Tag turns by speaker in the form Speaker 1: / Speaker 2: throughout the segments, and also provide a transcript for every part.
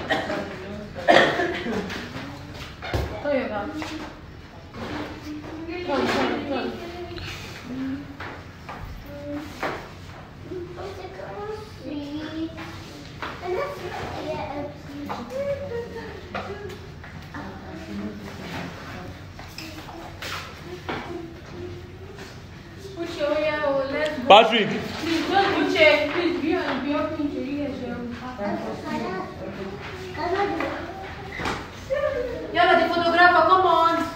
Speaker 1: Patrick.
Speaker 2: Please don't put chair. Please be open to you. Yalla, the photographer, come on.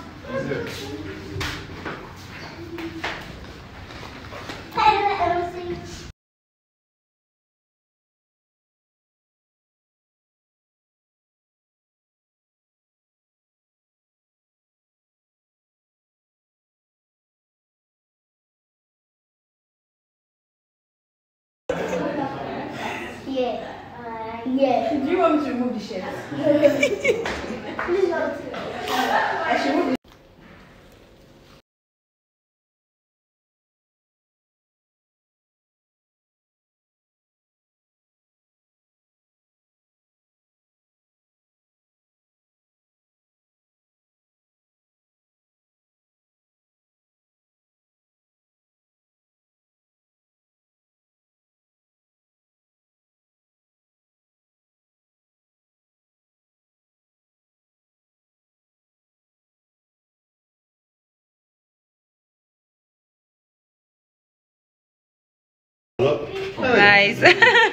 Speaker 2: Yeah. Do you want me to remove the shirt? Please don't. I should remove the
Speaker 3: Nice.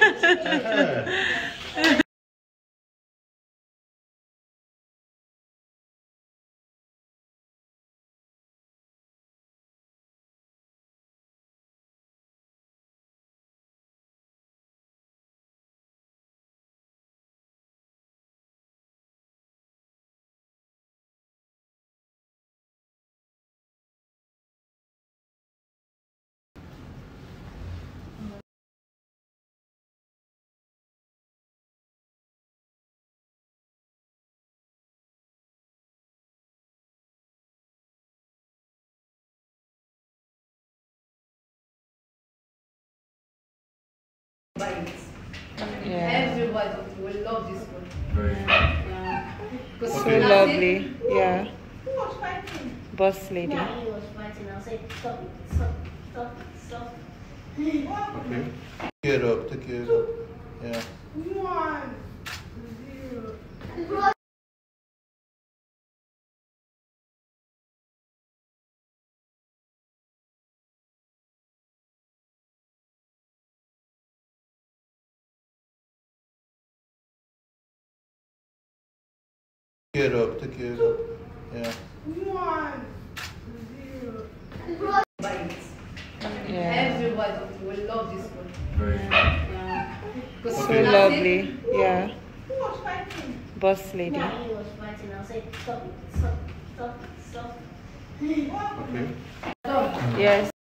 Speaker 3: Yeah.
Speaker 2: Everybody will love this one.
Speaker 3: Yeah. So lovely. Yeah.
Speaker 2: Who was fighting?
Speaker 3: Boss lady.
Speaker 4: Yeah, he was fighting. I'll say, stop it, stop, stop, stop.
Speaker 1: Okay. Take it up, take it up. Yeah.
Speaker 2: 1, 0.
Speaker 1: Take it up, take it up. Yeah.
Speaker 2: 1, 0.
Speaker 3: Yeah.
Speaker 2: Everybody will love this one. Yeah.
Speaker 3: So lovely. Yeah.
Speaker 2: Who was fighting?
Speaker 3: Boss lady.
Speaker 4: Yeah, he was fighting. I'll say, stop it, stop, stop, stop.
Speaker 1: Okay.
Speaker 3: Yes.